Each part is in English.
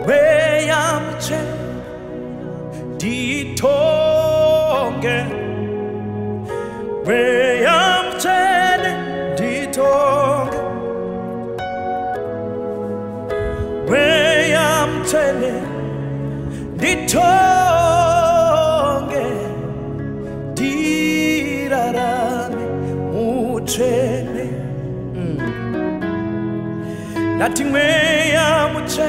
weyamche ditonge weyamche ditonge weyamche ditonge dirarame muchene nothing weyamche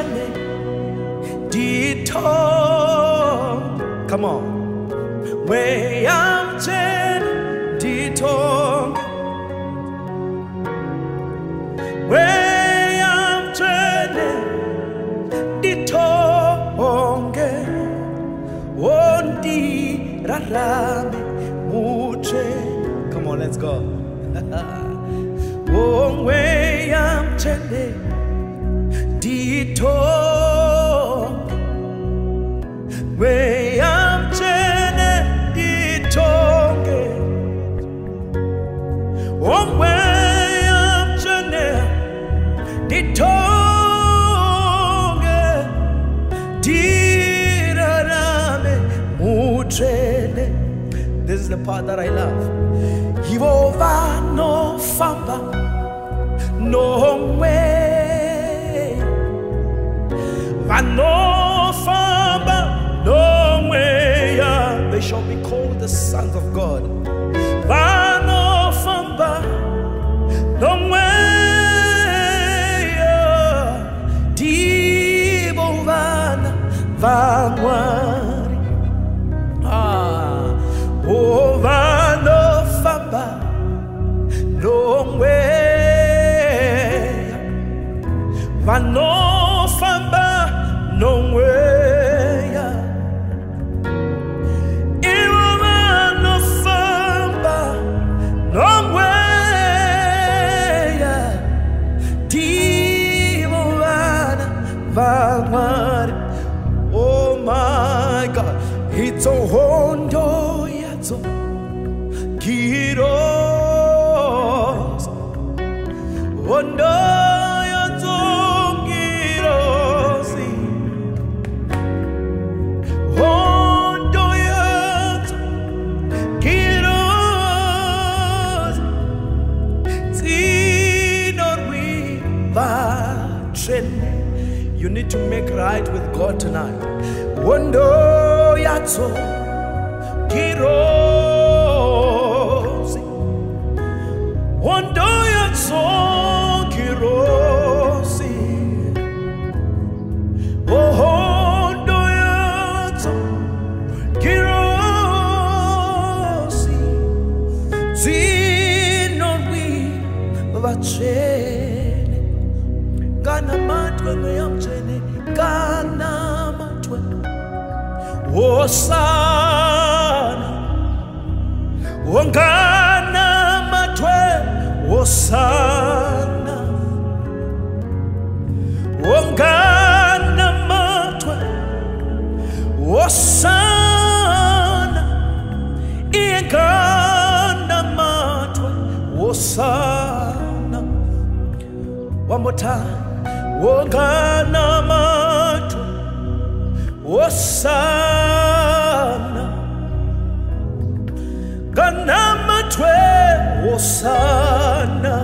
come on. Where I'm turning, ditong. Where I'm turning, ditong. Ondi rarame muche. Come on, let's go. Oh, where I'm turning, ditong. Where I'm turning, ditonge. Oh, where I'm turning, ditonge. Dirarame mutrene. This is the part that I love. Yehova no famba no way. Vano famba. No way, they shall be called the sons of God. Vano famba, no way, dibo vana vanwari. Oh vano famba, no way, vano famba, no way. Oh my God, it's a hondo yazo kiros hondo yazo kirosi hondo yazo kiros zinor we vachene. You need to make right with God tonight. Wondo yatso kirosi. Wondo yatso kirosi. Oh, wondo yatso kirosi. Zino we vachene. Gana matwe ngeyamchene. Gana matwe. Osana, Wangana matwe, Osana, Wangana matwe, Osana, Iengana matwe, Osana. One more time, Wangana matwe, Osana, Ganama twe, Osana,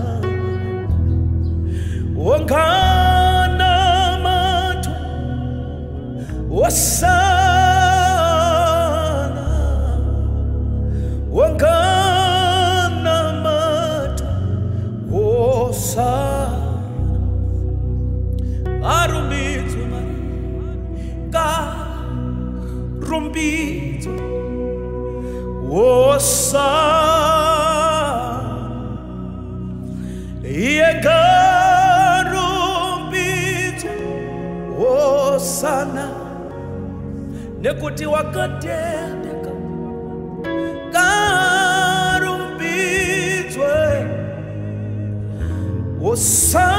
Ganama twe, Osana, Ganama twe, Osana. Arumbitwe Rumbito, Osana, Yega Rumbito, Osana, Nekuti wakatendeka, Karumbito, Osana.